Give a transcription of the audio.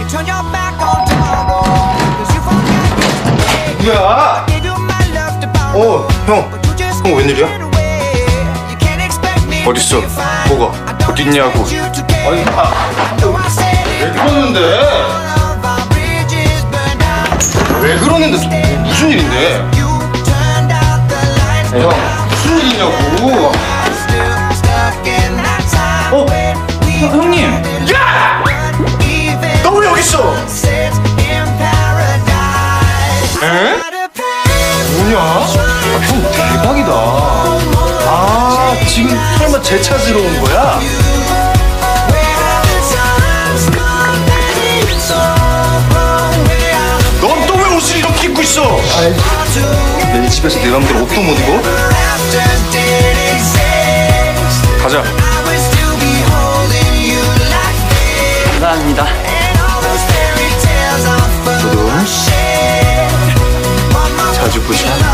뭐야? 형 웬일이야? 어딨어? 뭐가? 어딨냐고? 아니, 왜 그러는데? 왜 그러는데? 무슨 일인데? 형, 무슨 일이냐고? 형님! 야! 너 왜 여기 있어? 에? 뭐냐? 형 대박이다. 아, 지금 설마 제 찾으러 온 거야? 넌 또 왜 옷을 이렇게 입고 있어? 내 집에서 내 맘대로 옷도 못 입어? 가자. 감사합니다. 저도 자주 보자.